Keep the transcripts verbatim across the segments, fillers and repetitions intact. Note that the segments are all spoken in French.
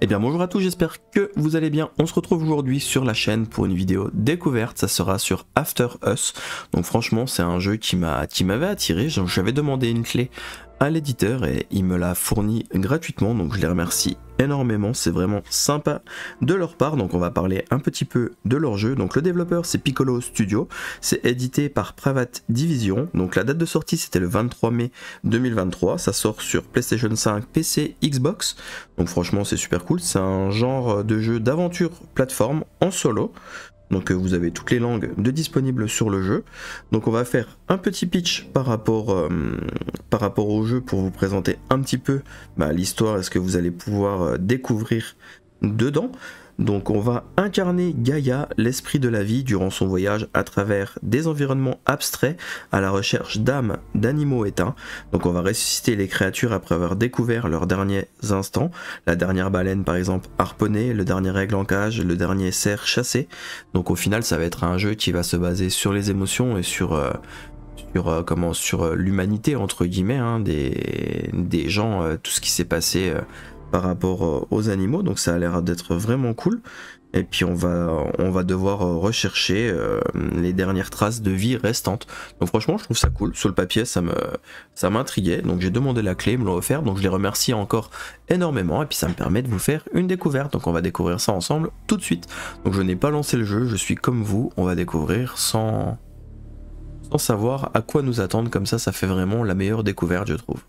Eh bien bonjour à tous, j'espère que vous allez bien. On se retrouve aujourd'hui sur la chaîne pour une vidéo découverte, ça sera sur After Us. Donc franchement c'est un jeu qui m'a qui m'avait attiré, j'avais demandé une clé à l'éditeur et il me l'a fourni gratuitement, donc je les remercie énormément, c'est vraiment sympa de leur part. Donc on va parler un petit peu de leur jeu. Donc le développeur c'est Piccolo Studio, c'est édité par Private Division, donc la date de sortie c'était le vingt-trois mai deux mille vingt-trois, ça sort sur PlayStation cinq, P C, Xbox, donc franchement c'est super cool, c'est un genre de jeu d'aventure plateforme en solo. Donc vous avez toutes les langues de disponibles sur le jeu. Donc on va faire un petit pitch par rapport, euh, par rapport au jeu pour vous présenter un petit peu bah, l'histoire et ce que vous allez pouvoir euh, découvrir dedans. Donc on va incarner Gaïa, l'esprit de la vie, durant son voyage à travers des environnements abstraits à la recherche d'âmes d'animaux éteints. Donc on va ressusciter les créatures après avoir découvert leurs derniers instants. La dernière baleine par exemple harponnée, le dernier aigle en cage, le dernier cerf chassé. Donc au final ça va être un jeu qui va se baser sur les émotions et sur... Euh, sur euh, comment sur euh, l'humanité entre guillemets hein, des, des gens, euh, tout ce qui s'est passé euh, par rapport aux animaux, donc ça a l'air d'être vraiment cool. Et puis on va, on va devoir rechercher euh, les dernières traces de vie restantes. Donc franchement je trouve ça cool, sur le papier ça me, ça m'intriguait, donc j'ai demandé la clé, ils me l'ont offert, donc je les remercie encore énormément, et puis ça me permet de vous faire une découverte, donc on va découvrir ça ensemble tout de suite. Donc je n'ai pas lancé le jeu, je suis comme vous, on va découvrir sans, sans savoir à quoi nous attendre, comme ça ça fait vraiment la meilleure découverte je trouve.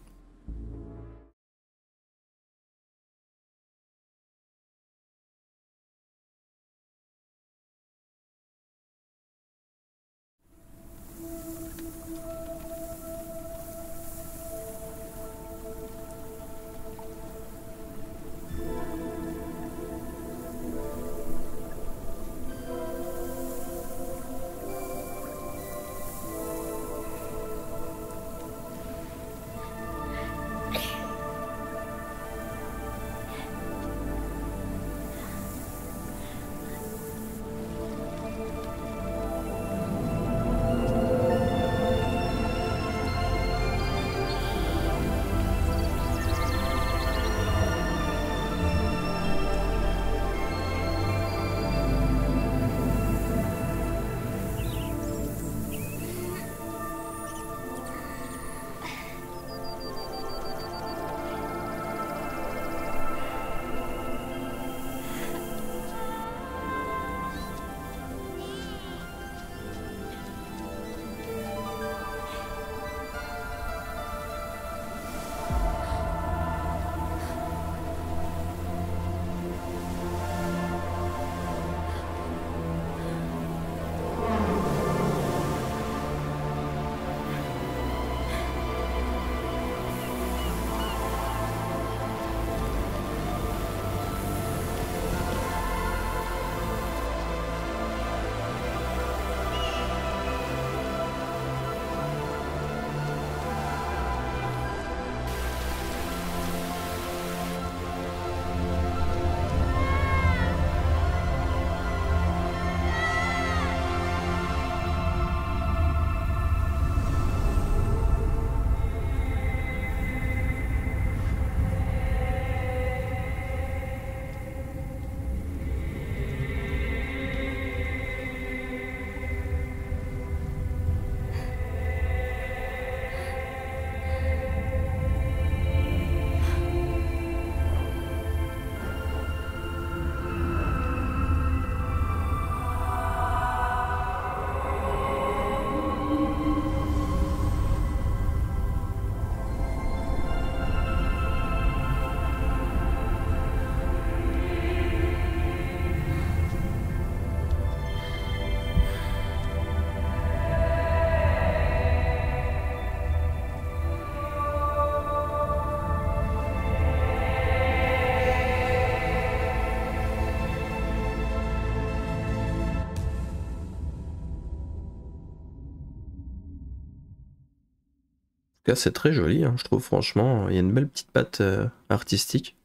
C'est très joli, hein, je trouve, franchement, il y a une belle petite patte euh, artistique.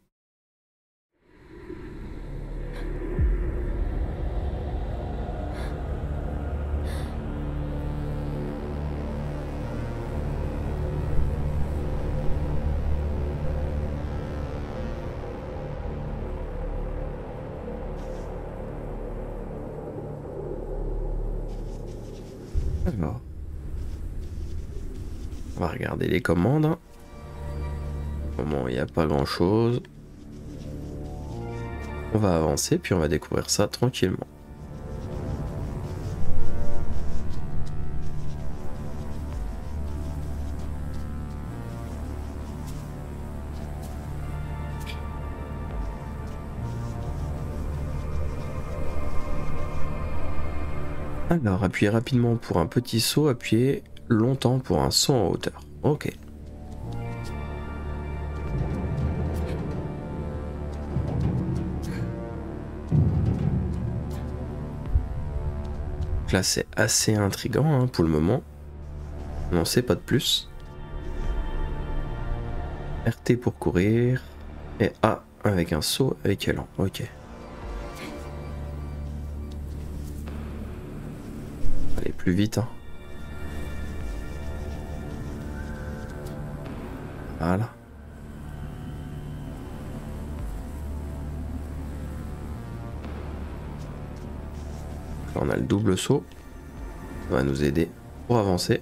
Alors, on va regarder les commandes. Au moment il n'y a pas grand chose. On va avancer puis on va découvrir ça tranquillement. Alors, appuyez rapidement pour un petit saut, appuyez longtemps pour un saut en hauteur. Ok. Donc là, c'est assez intriguant hein, pour le moment. On n'en sait pas de plus. R T pour courir. Et A avec un saut avec élan. Ok. Aller plus vite. Hein. Voilà. Là, on a le double saut. Ça va nous aider pour avancer.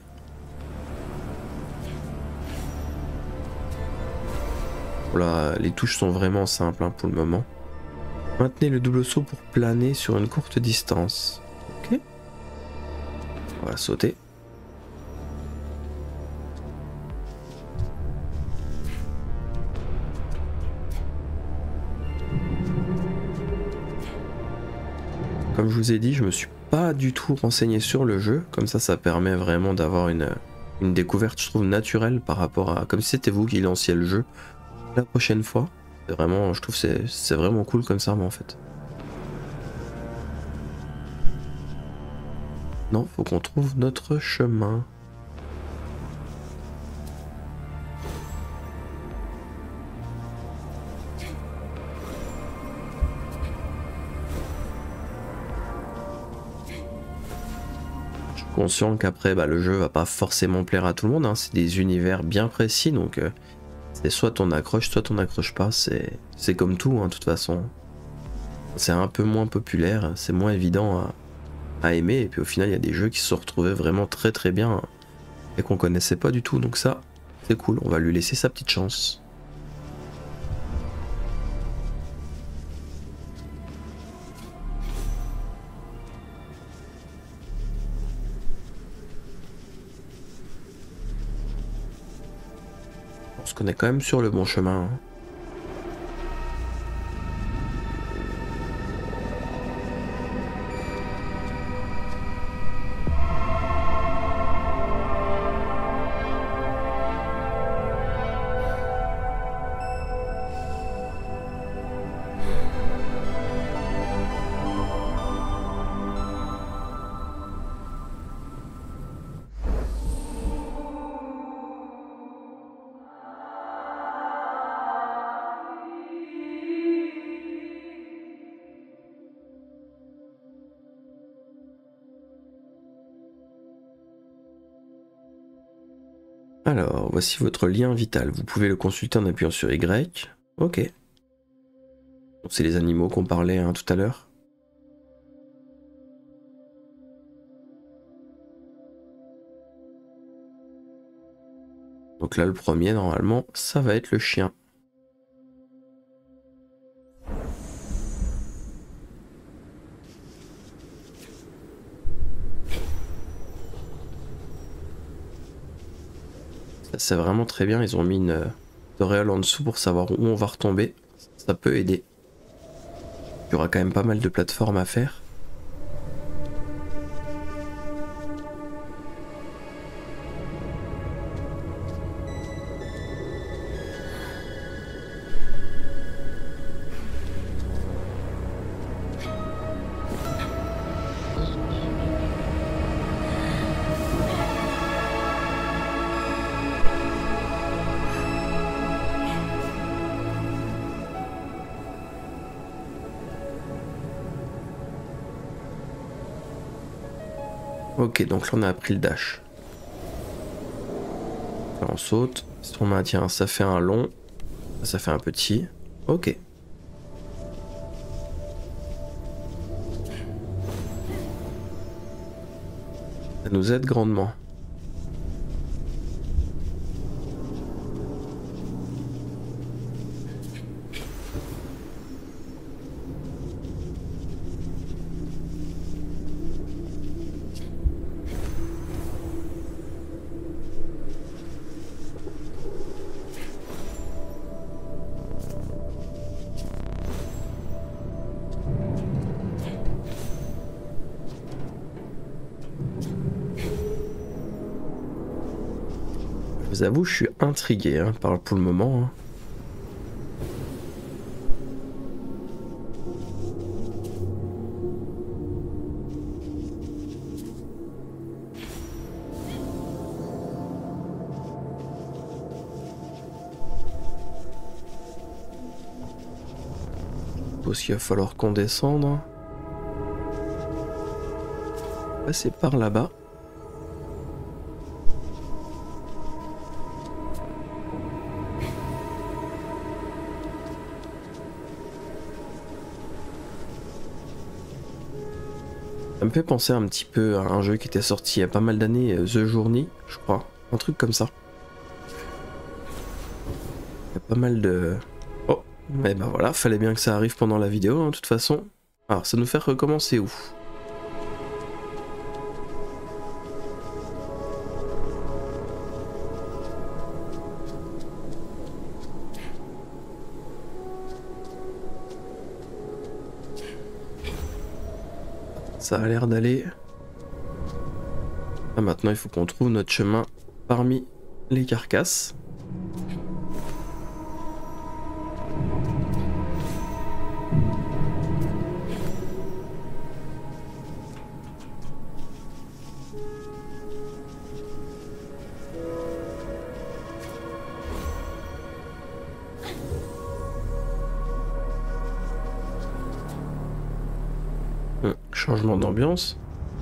Là, les touches sont vraiment simples hein, pour le moment. Maintenez le double saut pour planer sur une courte distance. Ok. On va sauter. Comme je vous ai dit, je me suis pas du tout renseigné sur le jeu. Comme ça, ça permet vraiment d'avoir une, une découverte, je trouve, naturelle par rapport à... Comme si c'était vous qui lanciez le jeu la prochaine fois. C'est vraiment, je trouve c'est c'est vraiment cool comme ça, mais en fait. Non, faut qu'on trouve notre chemin. Je suis conscient qu'après, bah, le jeu va pas forcément plaire à tout le monde. Hein. C'est des univers bien précis, donc euh, c'est soit ton accroche, soit ton accroche pas. C'est c'est comme tout, hein, de toute façon. C'est un peu moins populaire, c'est moins évident à à aimer, et puis au final il y a des jeux qui se sont retrouvés vraiment très très bien et qu'on connaissait pas du tout, donc ça c'est cool, on va lui laisser sa petite chance. On se connaît quand même sur le bon chemin. Hein. Alors, voici votre lien vital. Vous pouvez le consulter en appuyant sur Y. Ok. C'est les animaux qu'on parlait hein, tout à l'heure. Donc là, le premier, normalement, ça va être le chien. C'est vraiment très bien, ils ont mis une auréole en dessous pour savoir où on va retomber. Ça peut aider. Il y aura quand même pas mal de plateformes à faire. Ok, donc là on a appris le dash. Là, on saute. Si on maintient, ça fait un long. Ça fait un petit. Ok. Ça nous aide grandement. Je vous avoue, je suis intrigué hein, par, pour le moment. Hein. Je suppose qu'il va falloir qu'on descende. Passer par là-bas. Ça me fait penser un petit peu à un jeu qui était sorti il y a pas mal d'années, The Journey, je crois. Un truc comme ça. Il y a pas mal de... Oh, et ben voilà, fallait bien que ça arrive pendant la vidéo, hein, de toute façon. Alors, ça nous fait recommencer où? Ça a l'air d'aller. Ah, maintenant, il faut qu'on trouve notre chemin parmi les carcasses. Hum, changement d'ambiance.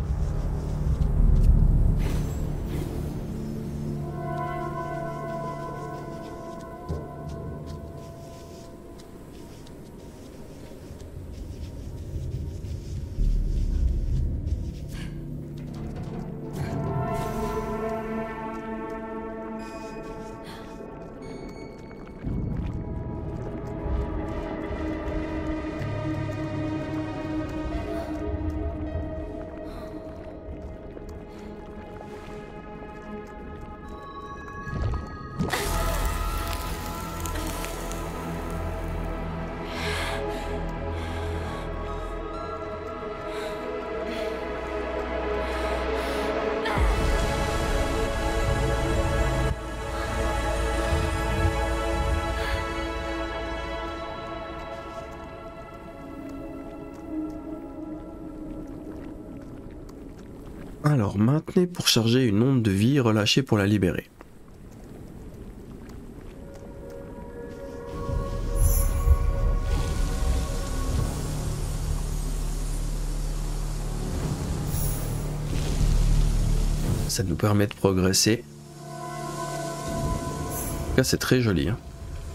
Alors, maintenez pour charger une onde de vie relâchée pour la libérer. Ça nous permet de progresser. En tout cas, c'est très joli. Hein.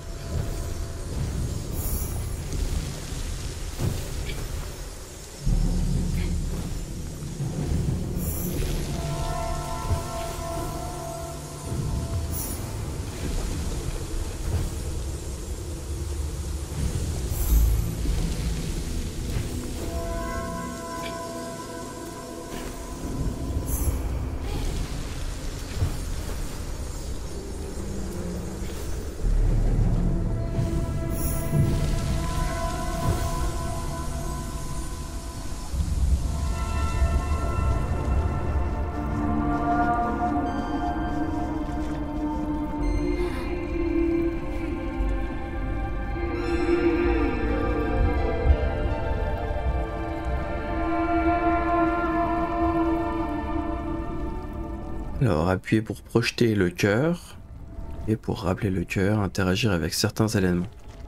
Alors, appuyez pour projeter le cœur et pour rappeler le cœur, interagir avec certains éléments.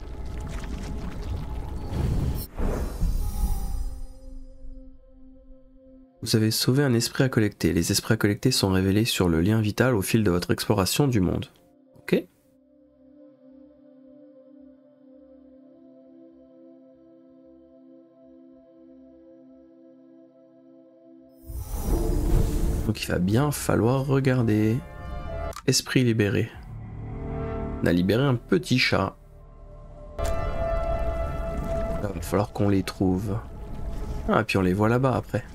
Vous avez sauvé un esprit à collecter. Les esprits à collecter sont révélés sur le lien vital au fil de votre exploration du monde. Ok. Donc il va bien falloir regarder. Esprit libéré. On a libéré un petit chat. Il va falloir qu'on les trouve. Ah, et puis on les voit là-bas après.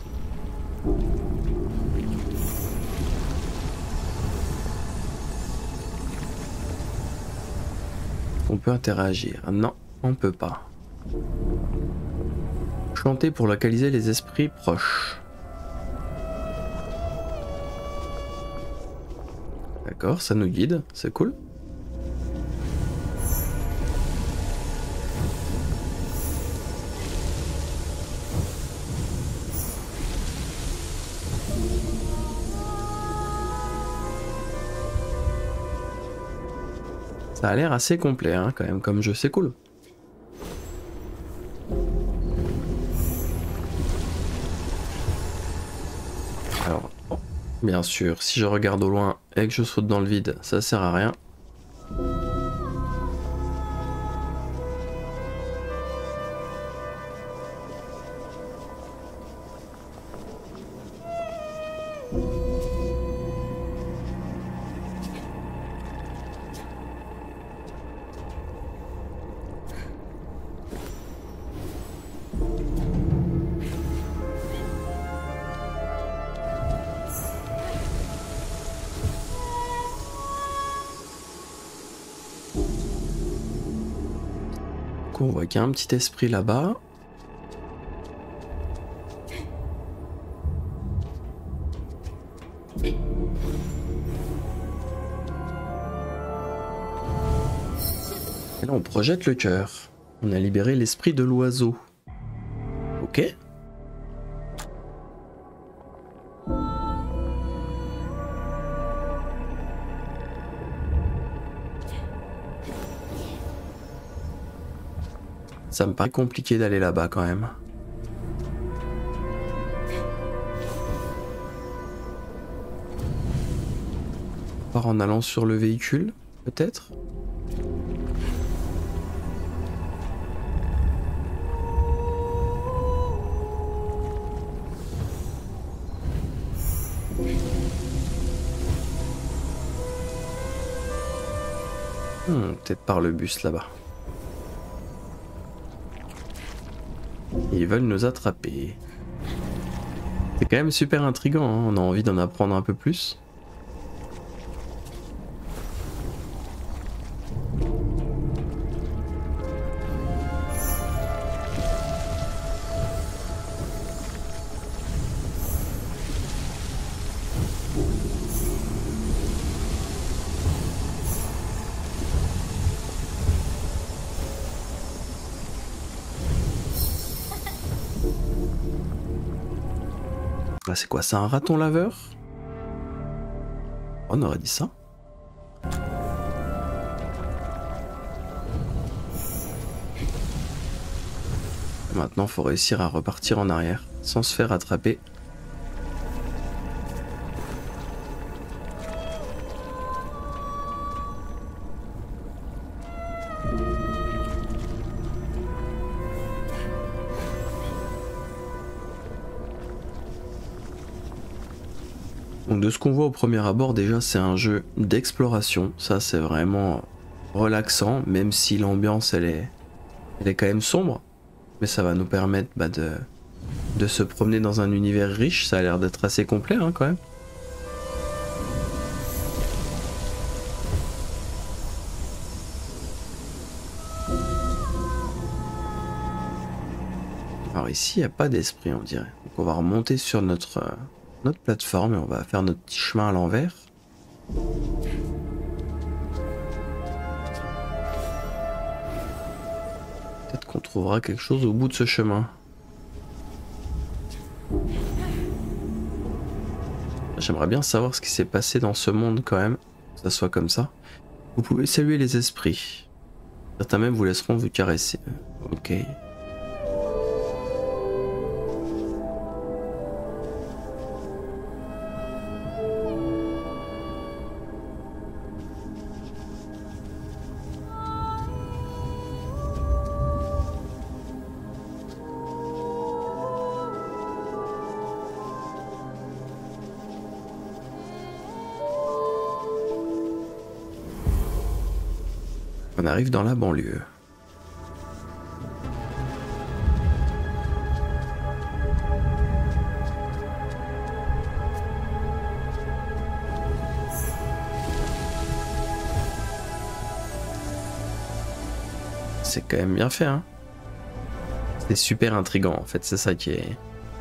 On peut interagir. Non, on peut pas. Chanter pour localiser les esprits proches. D'accord, ça nous guide, c'est cool. Ça a l'air assez complet hein, quand même comme jeu, c'est cool. Alors, bien sûr, si je regarde au loin et que je saute dans le vide, ça sert à rien. On voit qu'il y a un petit esprit là-bas. Et là on projette le cœur. On a libéré l'esprit de l'oiseau. Ok. Ça me paraît compliqué d'aller là-bas quand même. Par en allant sur le véhicule, peut-être? Hmm, peut-être par le bus là-bas. Ils veulent nous attraper. C'est quand même super intriguant, hein, on a envie d'en apprendre un peu plus. Là, c'est quoi? C'est un raton laveur? On aurait dit ça. Maintenant, faut réussir à repartir en arrière sans se faire attraper. Donc de ce qu'on voit au premier abord, déjà c'est un jeu d'exploration, ça c'est vraiment relaxant, même si l'ambiance elle est, elle est quand même sombre, mais ça va nous permettre bah, de, de se promener dans un univers riche, ça a l'air d'être assez complet hein, quand même. Alors ici il n'y a pas d'esprit on dirait, donc on va remonter sur notre... Euh, notre plateforme et on va faire notre petit chemin à l'envers. Peut-être qu'on trouvera quelque chose au bout de ce chemin. J'aimerais bien savoir ce qui s'est passé dans ce monde quand même, que ça soit comme ça. Vous pouvez saluer les esprits. Certains même vous laisseront vous caresser. Ok. On arrive dans la banlieue. C'est quand même bien fait, hein. C'est super intriguant en fait, c'est ça qui est...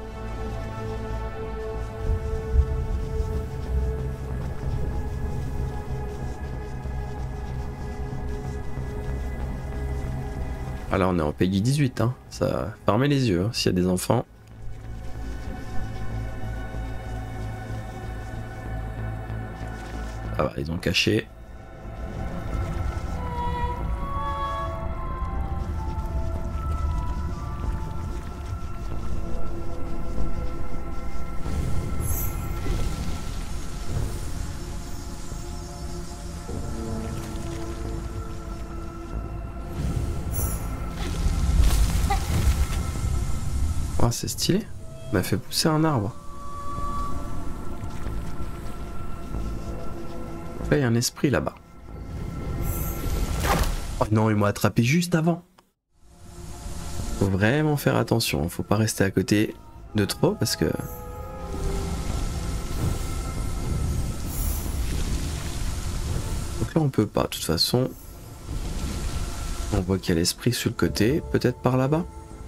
Ah là on est en Peggy dix-huit, hein. Ça fermez les yeux hein, s'il y a des enfants. Ah bah ils ont caché. Oh, c'est stylé. On a fait pousser un arbre. Là, il y a un esprit là-bas. Oh non, il m'a attrapé juste avant. Faut vraiment faire attention. Faut pas rester à côté de trop parce que... Donc là, on peut pas. De toute façon, on voit qu'il y a l'esprit sur le côté. Peut-être par là-bas.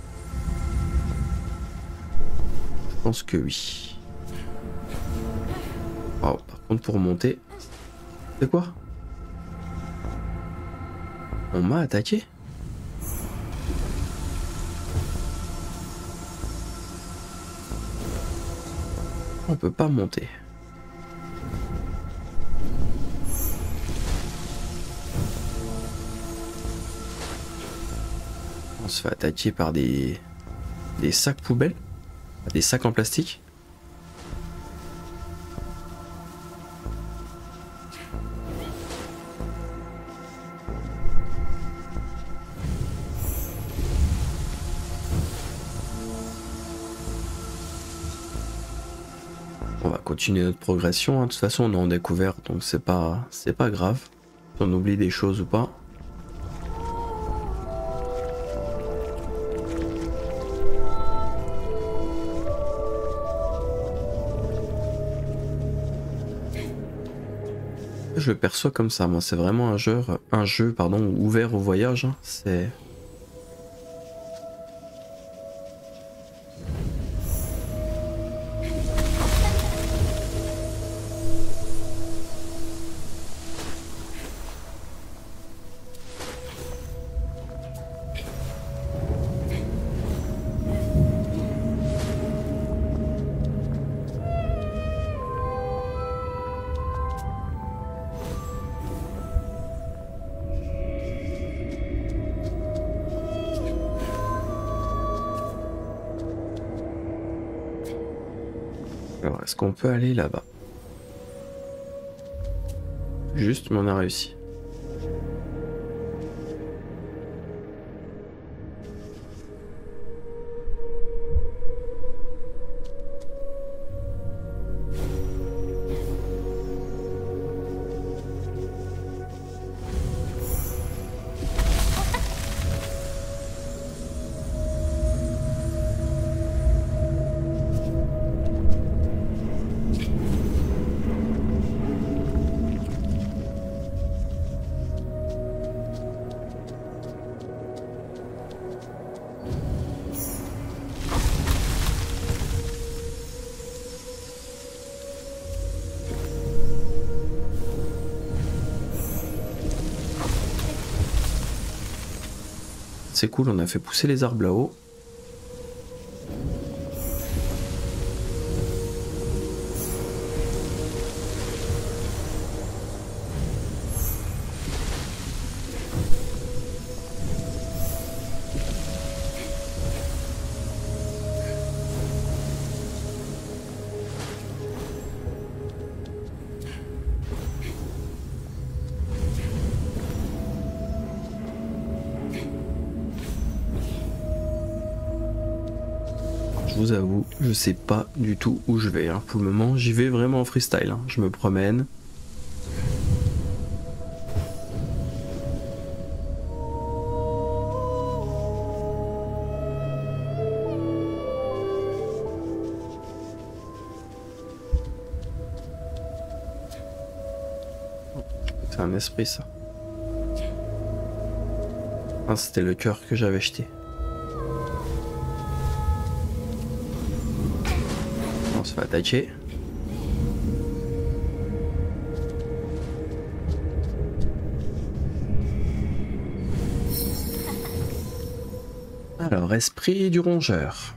Je pense que oui. Oh, par contre pour monter, c'est quoi? On m'a attaqué? On peut pas monter. On se fait attaquer par des, des sacs poubelles. Des sacs en plastique. On va continuer notre progression. Hein. De toute façon, on est en découverte, donc c'est pas, c'est pas grave. Si on oublie des choses ou pas. Je le perçois comme ça, moi c'est vraiment un jeu, un jeu pardon, ouvert au voyage, hein. C'est... Alors, est-ce qu'on peut aller là-bas? Juste, mais on a réussi. C'est cool, on a fait pousser les arbres là-haut. Je vous avoue, je sais pas du tout où je vais. Hein. Pour le moment, j'y vais vraiment en freestyle. Hein. Je me promène. C'est un esprit ça. Ah, c'était le cœur que j'avais jeté. On se fait attaquer. Alors, esprit du rongeur.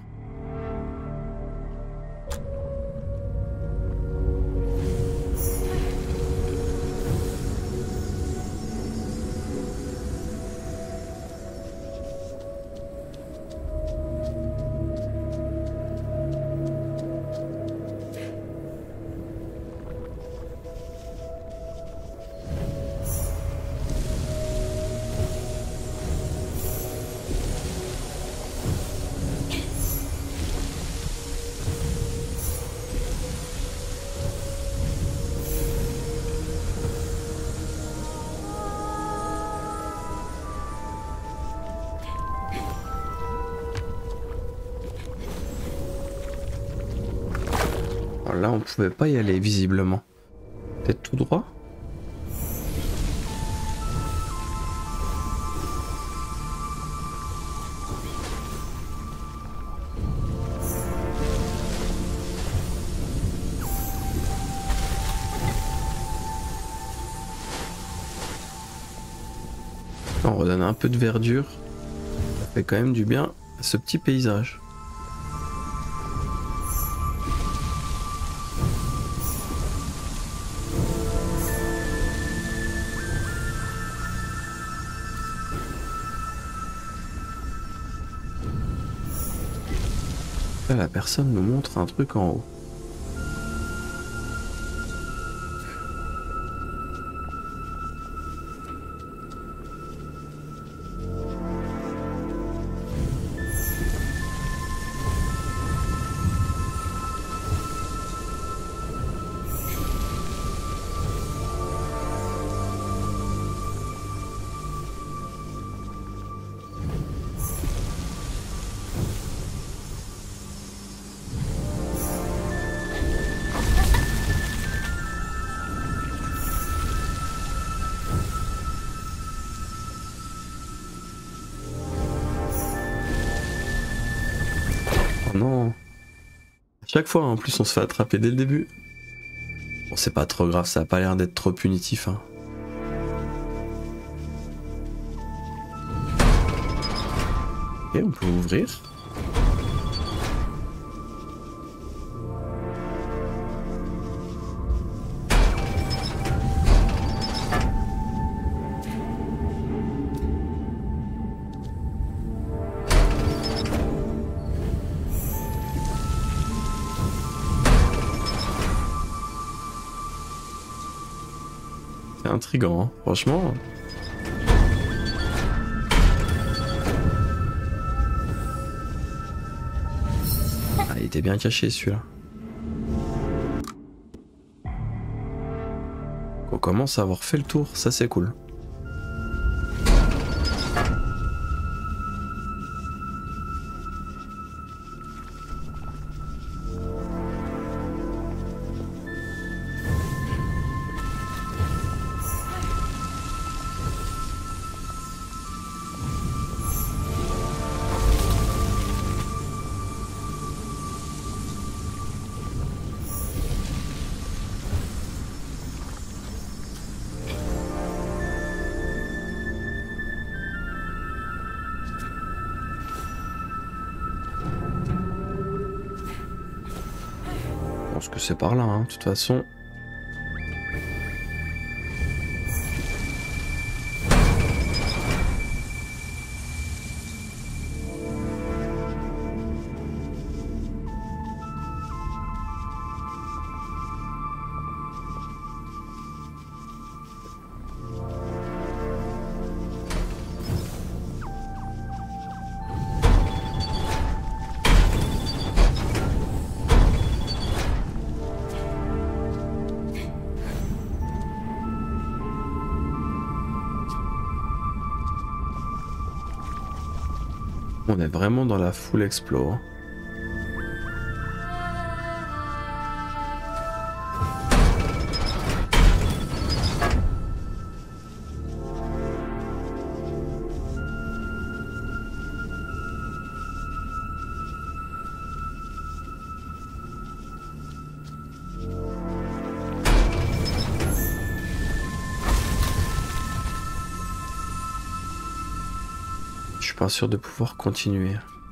Là, on pouvait pas y aller visiblement. Peut-être tout droit. On redonne un peu de verdure. Ça fait quand même du bien à ce petit paysage. Là, la personne nous montre un truc en haut. Non. Chaque fois, en plus, on se fait attraper dès le début. Bon, c'est pas trop grave, ça a pas l'air d'être trop punitif. Hein. Ok, on peut ouvrir. C'est intriguant, hein. Franchement. Ah, il était bien caché celui-là. On commence à avoir fait le tour, ça c'est cool. Je pense que c'est par là, hein, de toute façon. On est vraiment dans la full explore. Je suis pas sûr de pouvoir continuer.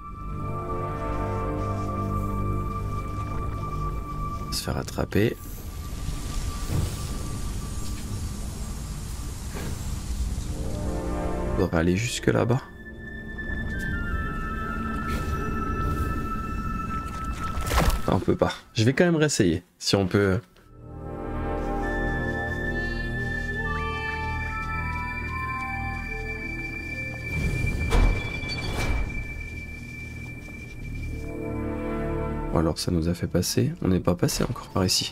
Se faire attraper. On devrait aller jusque là-bas. On peut pas. Je vais quand même réessayer. Si on peut... Ou alors ça nous a fait passer. On n'est pas passé encore par ici.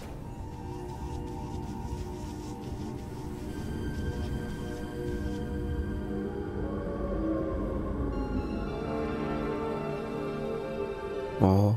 Oh.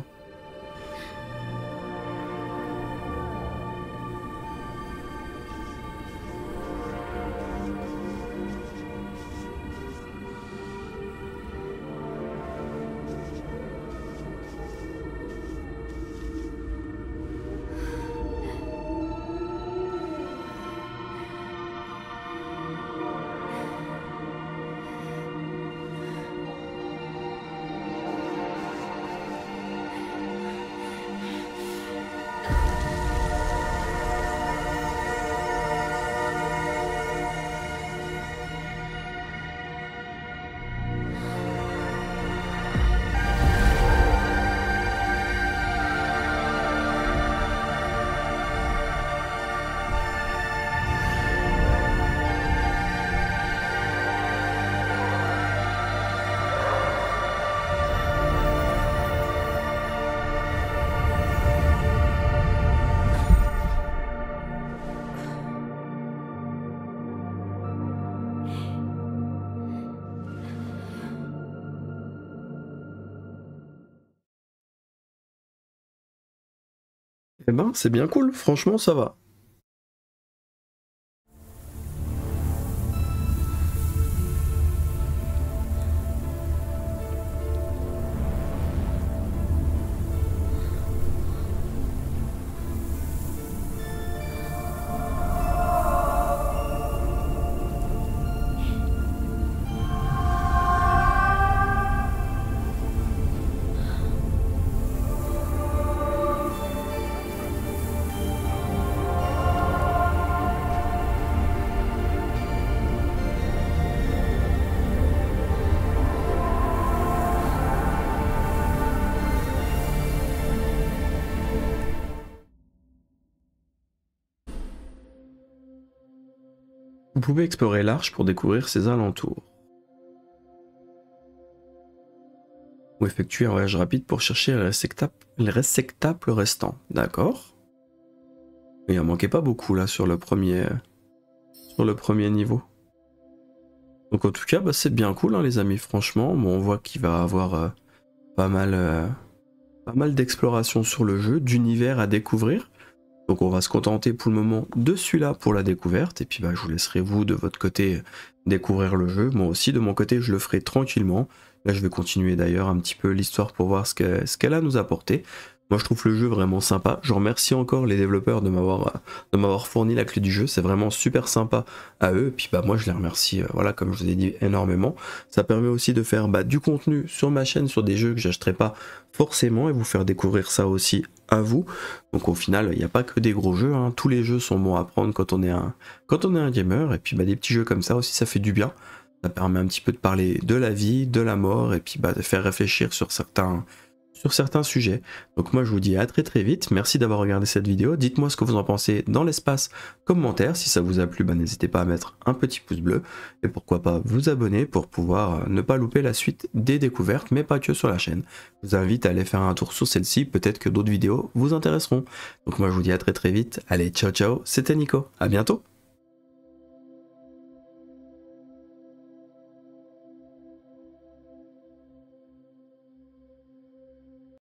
Eh ben, c'est bien cool, franchement, ça va. Vous pouvez explorer l'arche pour découvrir ses alentours. Ou effectuer un voyage rapide pour chercher les réceptacles, les réceptacles restants. D'accord. Il en manquait pas beaucoup là sur le premier, sur le premier niveau. Donc en tout cas, bah, c'est bien cool hein, les amis, franchement. Bon, on voit qu'il va avoir euh, pas mal, euh, pas mal d'exploration sur le jeu, d'univers à découvrir. Donc on va se contenter pour le moment de celui-là pour la découverte, et puis bah, je vous laisserai vous de votre côté découvrir le jeu. Moi aussi de mon côté je le ferai tranquillement. Là je vais continuer d'ailleurs un petit peu l'histoire pour voir ce qu'elle ce qu'elle a à nous apporter. Moi je trouve le jeu vraiment sympa, je remercie encore les développeurs de m'avoir de m'avoir fourni la clé du jeu, c'est vraiment super sympa à eux, et puis bah moi je les remercie, euh, voilà comme je vous ai dit énormément. Ça permet aussi de faire bah, du contenu sur ma chaîne, sur des jeux que j'achèterai pas forcément, et vous faire découvrir ça aussi à vous. Donc au final il n'y a pas que des gros jeux, hein. Tous les jeux sont bons à prendre quand on est un, quand on est un gamer, et puis bah, des petits jeux comme ça aussi ça fait du bien. Ça permet un petit peu de parler de la vie, de la mort, et puis bah, de faire réfléchir sur certains, sur certains sujets. Donc moi je vous dis à très très vite, merci d'avoir regardé cette vidéo, dites-moi ce que vous en pensez dans l'espace commentaire, si ça vous a plu, bah, n'hésitez pas à mettre un petit pouce bleu, et pourquoi pas vous abonner pour pouvoir ne pas louper la suite des découvertes, mais pas que sur la chaîne. Je vous invite à aller faire un tour sur celle-ci, peut-être que d'autres vidéos vous intéresseront. Donc moi je vous dis à très très vite, allez ciao ciao, c'était Nico, à bientôt.